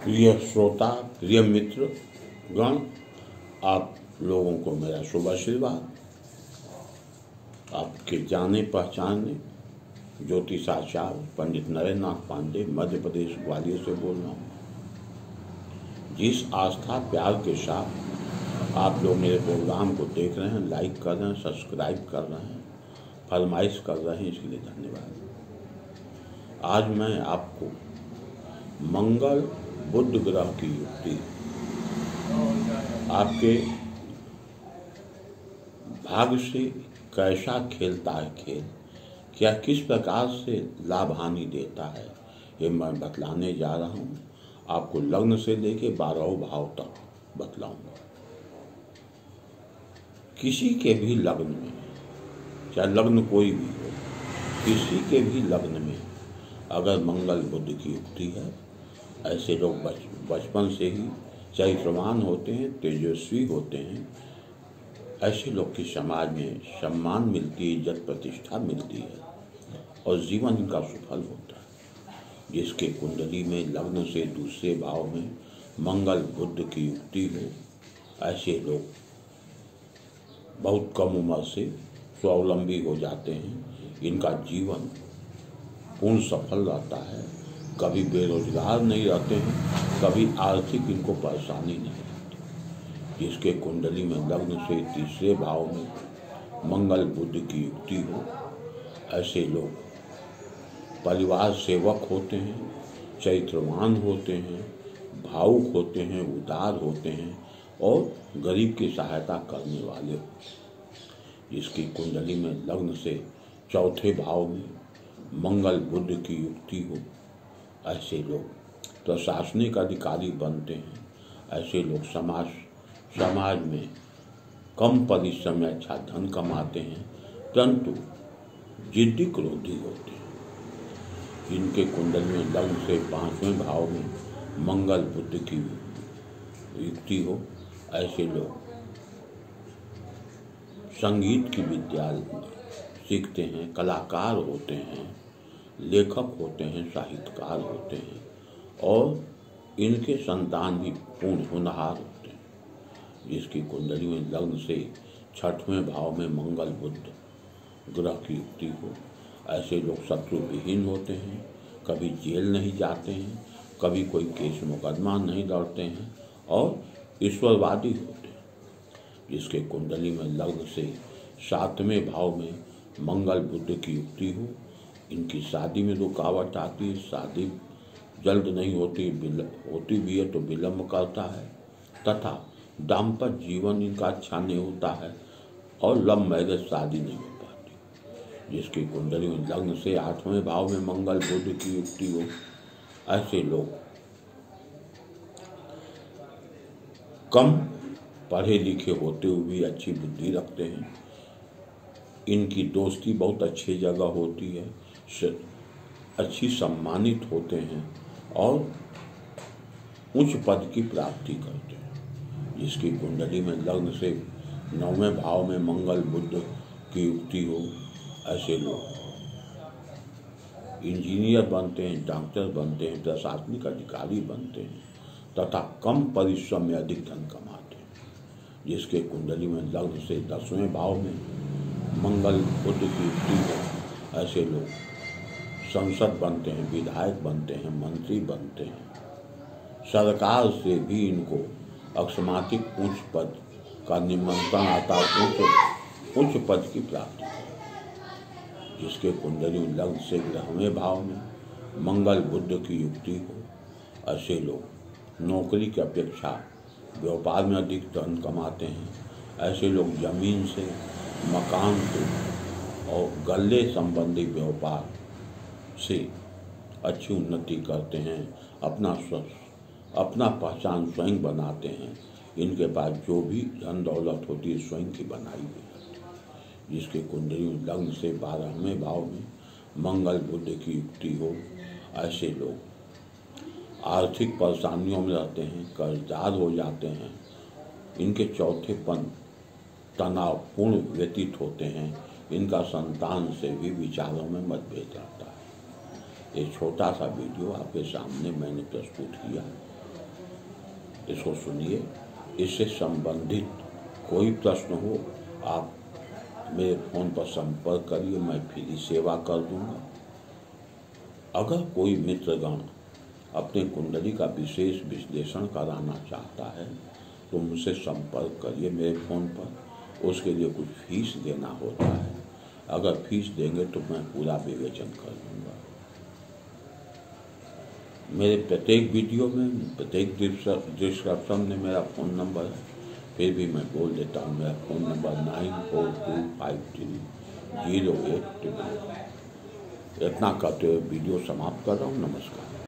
प्रिय श्रोता, प्रिय मित्र गण, आप लोगों को मेरा शुभ आशीर्वाद। आपके जाने पहचाने ज्योतिषाचार्य पंडित नरेंद्र नाथ पांडे मध्य प्रदेश ग्वालियर से बोल रहा हूँ। जिस आस्था प्यार के साथ आप लोग मेरे प्रोग्राम को देख रहे हैं, लाइक कर रहे हैं, सब्सक्राइब कर रहे हैं, फरमाइश कर रहे हैं, इसके लिए धन्यवाद। आज मैं आपको मंगल बुध ग्रह की युक्ति आपके भाग्य से कैसा खेलता है खेल, क्या किस प्रकार से लाभ हानि देता है, ये मैं बतलाने जा रहा हूँ। आपको लग्न से लेके 12 भाव तक बतलाऊंगा। किसी के भी लग्न में, चाहे लग्न कोई भी हो, किसी के भी लग्न में अगर मंगल बुध की युक्ति है, ऐसे लोग बचपन से ही चरित्रवान होते हैं, तेजस्वी होते हैं। ऐसे लोग की समाज में सम्मान मिलती है, इज्जत प्रतिष्ठा मिलती है और जीवन इनका सफल होता है। जिसके कुंडली में लग्न से दूसरे भाव में मंगल बुध की युक्ति हो, ऐसे लोग बहुत कम उम्र से स्वावलंबी हो जाते हैं। इनका जीवन पूर्ण सफल रहता है, कभी बेरोजगार नहीं रहते हैं, कभी आर्थिक इनको परेशानी नहीं रहती। जिसके कुंडली में लग्न से तीसरे भाव में मंगल बुध की युक्ति हो, ऐसे लोग परिवार सेवक होते हैं, चरित्रवान होते हैं, भावुक होते हैं, उदार होते हैं और गरीब की सहायता करने वाले होते हैं। जिसकी कुंडली में लग्न से चौथे भाव में मंगल बुध की युक्ति हो, ऐसे लोग प्रशासनिक अधिकारी बनते हैं। ऐसे लोग समाज में कम परिश्रम में अच्छा धन कमाते हैं, परंतु जिद्दी क्रोधी होते हैं। इनके कुंडल में लग्न से 5वें भाव में मंगल बुध की युक्ति हो, ऐसे लोग संगीत की विद्या सीखते हैं, कलाकार होते हैं, लेखक होते हैं, साहित्यकार होते हैं और इनके संतान भी पूर्ण होनहार होते हैं। जिसकी कुंडली में लग्न से 6वें भाव में मंगल बुध ग्रह की युक्ति हो, ऐसे लोग शत्रु विहीन होते हैं, कभी जेल नहीं जाते हैं, कभी कोई केस मुकदमा नहीं लड़ते हैं और ईश्वरवादी होते हैं। जिसके कुंडली में लग्न से 7वें भाव में मंगल बुध की युक्ति हो, इनकी शादी में रुकावट आती है, शादी जल्द नहीं होती, होती भी है तो विलम्ब करता है तथा दाम्पत्य जीवन इनका अच्छा नहीं होता है और लव मैरिज शादी नहीं हो पाती। जिसकी कुंडली में लग्न से 8वें भाव में मंगल बुध की युक्ति हो, ऐसे लोग कम पढ़े लिखे होते हुए भी अच्छी बुद्धि रखते हैं। इनकी दोस्ती बहुत अच्छी जगह होती है, अच्छी सम्मानित होते हैं और उच्च पद की प्राप्ति करते हैं। जिसकी कुंडली में लग्न से 9वें भाव में मंगल बुध की युक्ति हो, ऐसे लोग इंजीनियर बनते हैं, डॉक्टर बनते हैं, प्रशासनिक अधिकारी बनते हैं तथा कम परिश्रम में अधिक धन कमाते हैं। जिसके कुंडली में लग्न से 10वें भाव में मंगल बुध की युक्ति हो, ऐसे लोग संसद बनते हैं, विधायक बनते हैं, मंत्री बनते हैं। सरकार से भी इनको अकस्मातिक उच्च पद का निमंत्रण आता है, उच्च पद की प्राप्ति है। जिसके कुंडली लग्न से 11वें भाव में मंगल बुध की युक्ति हो, ऐसे लोग नौकरी की अपेक्षा व्यापार में अधिक धन कमाते हैं। ऐसे लोग जमीन से, मकान से और गल्ले संबंधी व्यापार से अच्छी उन्नति करते हैं, अपना पहचान स्वयं बनाते हैं। इनके पास जो भी धन दौलत होती है स्वयं की बनाई हुई होती है। जिसके कुंडली में लग्न से 12वें भाव में मंगल बुध की युक्ति हो, ऐसे लोग आर्थिक परेशानियों में रहते हैं, कर्जदार हो जाते हैं। इनके चौथेपन तनावपूर्ण व्यतीत होते हैं। इनका संतान से भी विचारों में मतभेद रहता है। एक छोटा सा वीडियो आपके सामने मैंने प्रस्तुत किया। इसको सुनिए। इससे संबंधित कोई प्रश्न हो आप मेरे फ़ोन पर संपर्क करिए, मैं फ्री सेवा कर दूंगा। अगर कोई मित्रगण अपने कुंडली का विशेष विश्लेषण कराना चाहता है तो मुझसे संपर्क करिए मेरे फ़ोन पर। उसके लिए कुछ फीस देना होता है, अगर फीस देंगे तो मैं पूरा विवेचन कर दूंगा। मेरे प्रत्येक वीडियो में, प्रत्येक डिस्क्रिप्शन में मेरा फ़ोन नंबर है, फिर भी मैं बोल देता हूँ। मेरा फ़ोन नंबर 94253082। इतना कहते हुए वीडियो समाप्त कर रहा हूँ। नमस्कार।